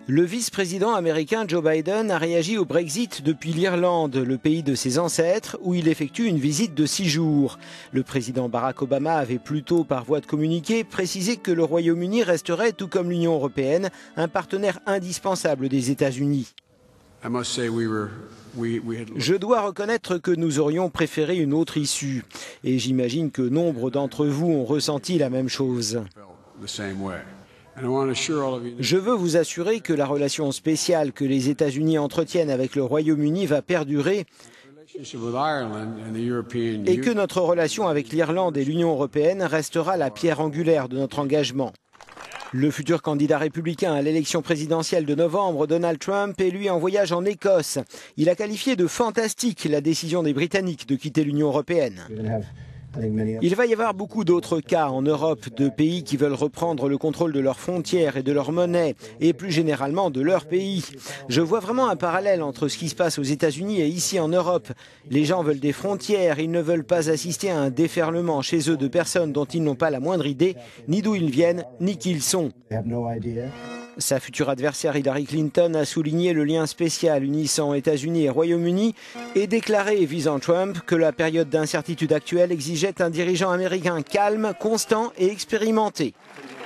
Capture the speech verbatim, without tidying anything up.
Le vice-président américain Joe Biden a réagi au Brexit depuis l'Irlande, le pays de ses ancêtres, où il effectue une visite de six jours. Le président Barack Obama avait plutôt, par voie de communiqué, précisé que le Royaume-Uni resterait, tout comme l'Union européenne, un partenaire indispensable des États-Unis. Je dois reconnaître que nous aurions préféré une autre issue, et j'imagine que nombre d'entre vous ont ressenti la même chose. Je veux vous assurer que la relation spéciale que les États-Unis entretiennent avec le Royaume-Uni va perdurer et que notre relation avec l'Irlande et l'Union européenne restera la pierre angulaire de notre engagement. Le futur candidat républicain à l'élection présidentielle de novembre, Donald Trump, est lui en voyage en Écosse. Il a qualifié de fantastique la décision des Britanniques de quitter l'Union européenne. Il va y avoir beaucoup d'autres cas en Europe de pays qui veulent reprendre le contrôle de leurs frontières et de leur monnaie, et plus généralement de leur pays. Je vois vraiment un parallèle entre ce qui se passe aux États-Unis et ici en Europe. Les gens veulent des frontières, ils ne veulent pas assister à un déferlement chez eux de personnes dont ils n'ont pas la moindre idée, ni d'où ils viennent, ni qui ils sont. Sa future adversaire Hillary Clinton a souligné le lien spécial unissant États-Unis et Royaume-Uni et déclaré, visant Trump, que la période d'incertitude actuelle exigeait un dirigeant américain calme, constant et expérimenté.